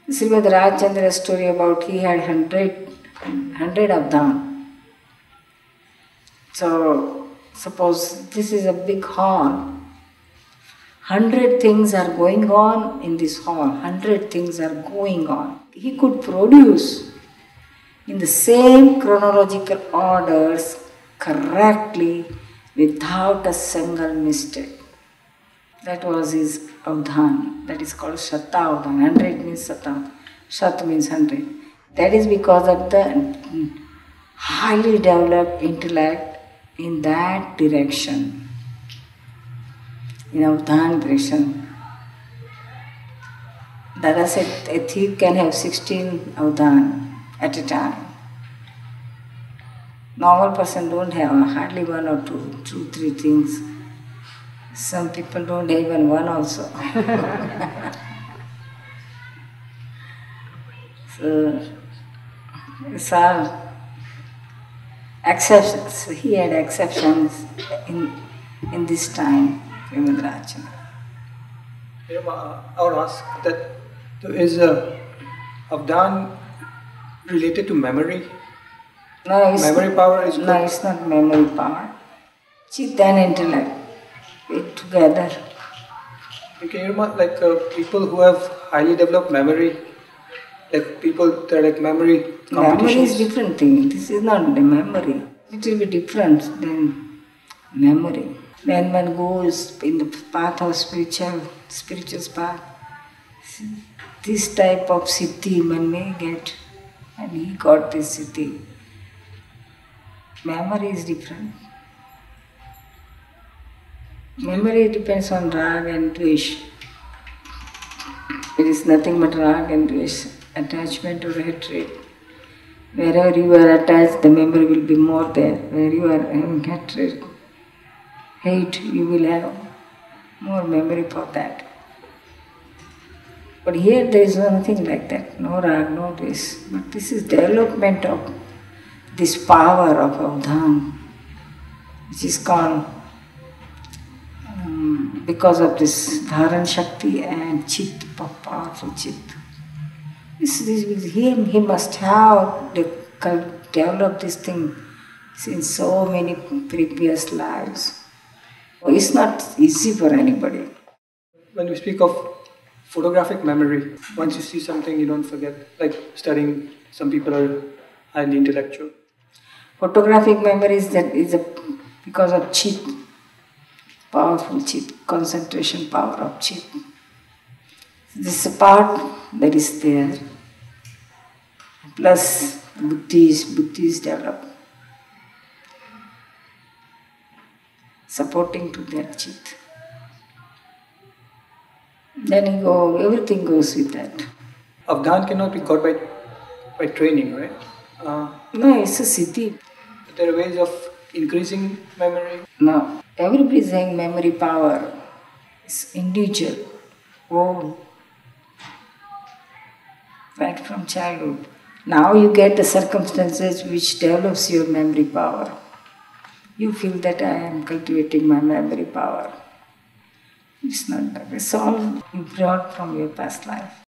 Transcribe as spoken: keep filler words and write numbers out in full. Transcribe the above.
Srimad Rajchandra's story about he had hundred, hundred avdhan. So, suppose this is a big hall. Hundred things are going on in this hall. Hundred things are going on. He could produce in the same chronological orders correctly without a single mistake. That was his avdhan. That is called Shata avdhan. Hundred means Shata. Shat means hundred. That is because of the highly developed intellect in that direction, in avdhan direction. Dada said a thief can have sixteen avdhan at a time. Normal person don't have hardly one or two, two, three things. Some people don't have even one also. So, it's all exceptions. He had exceptions in, in this time, Srimad Rajchandra. I would ask that is uh, avdhan related to memory? No, it's memory not, power is no, good. it's not memory power. Chit and intellect, it together. Can you remind, like uh, people who have highly developed memory, like people that are like memory competitions? Memory is different thing. This is not the memory. It will be different than memory. When one goes in the path of spiritual, spiritual path, this type of siddhi one may get, and he got this siddhi. Memory is different. Memory depends on rag and dvesh. It is nothing but rag and dvesh, attachment or hatred. Wherever you are attached, the memory will be more there. Where you are having hatred, hate, you will have more memory for that. But here there is nothing like that, no rag, no dvesh. But this is development of this power of avdhan, which is called um, because of this dharan shakti and chit, powerful chit. This, this with him, he must have de developed this thing in so many previous lives. It's not easy for anybody. When we speak of photographic memory, once you see something, you don't forget. Like studying, some people are highly intellectual. Photographic memory is that is a because of chit, powerful chit, concentration power of chit. This is a part that is there. Plus buddhi is, buddhi is developed, supporting to that chit. Then you go, everything goes with that. Avdhan cannot be got by by training, right? Uh, no, it's a siddhi. There are ways of increasing memory? No, everybody is saying memory power is individual, own, right from childhood. Now you get the circumstances which develops your memory power. You feel that I am cultivating my memory power. It's not that. It's all you brought from your past life.